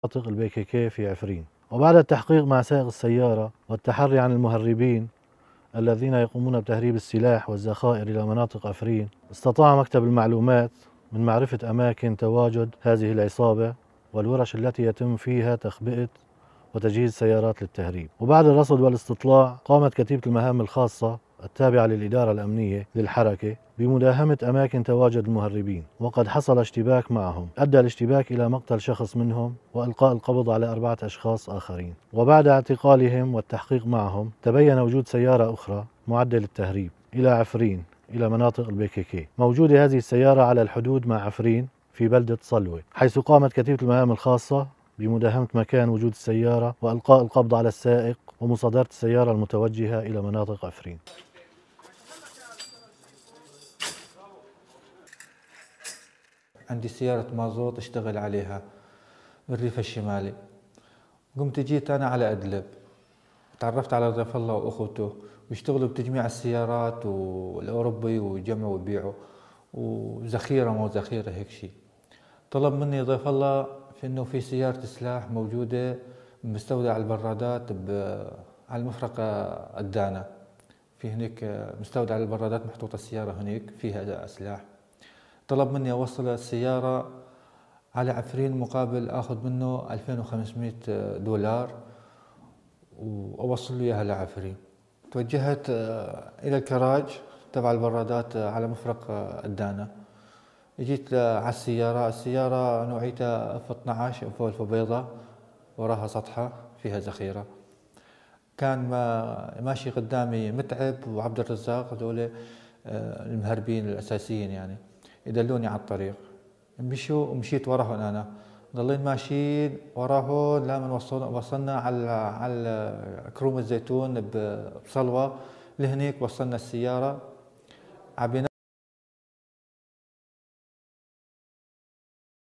مناطق البي في عفرين. وبعد التحقيق مع سائق السيارة والتحري عن المهربين الذين يقومون بتهريب السلاح والذخائر إلى مناطق عفرين، استطاع مكتب المعلومات من معرفة أماكن تواجد هذه العصابة والورش التي يتم فيها تخبئة وتجهيز سيارات للتهريب. وبعد الرصد والاستطلاع قامت كتيبة المهام الخاصة التابعة للإدارة الأمنية للحركة بمداهمة أماكن تواجد المهربين، وقد حصل اشتباك معهم أدى الاشتباك إلى مقتل شخص منهم وإلقاء القبض على 4 أشخاص آخرين. وبعد اعتقالهم والتحقيق معهم تبين وجود سيارة أخرى معدة للتهريب إلى عفرين إلى مناطق البي. موجودة هذه السيارة على الحدود مع عفرين في بلدة صلوة، حيث قامت كتيبة المهام الخاصة بمداهمة مكان وجود السيارة وإلقاء القبض على السائق ومصادرة السيارة المتوجهة إلى مناطق عفرين. عندي سيارة مازوت اشتغل عليها بالريف الشمالي. قمت جيت أنا على أدلب، تعرفت على ضيف الله وأخوته ويشتغلوا بتجميع السيارات والأوروبي ويجمعوا ويبيعوا وذخيرة مو ذخيرة هيك شي. طلب مني ضيف الله في إنه في سيارة سلاح موجودة مستودع على البرادات على المفرقة الدانا، في هناك مستودع على البرادات محطوطة السيارة هناك فيها سلاح. طلب مني أوصل السيارة على عفرين مقابل آخذ منه 2500 دولار وأوصل له إياها لعفرين. توجهت إلى الكراج تبع البرادات على مفرق الدانا. جيت على السيارة نوعيتها F12 فولفو بيضة، وراها سطحة فيها ذخيرة. كان ماشي قدامي متعب وعبد الرزاق، هذول المهربين الأساسيين يعني، يدلوني على الطريق. مشوا ومشيت وراهم أنا، ضلين ماشيين وراهم لما وصلنا على كروم الزيتون بصلوة. لهنيك وصلنا السيارة عبينا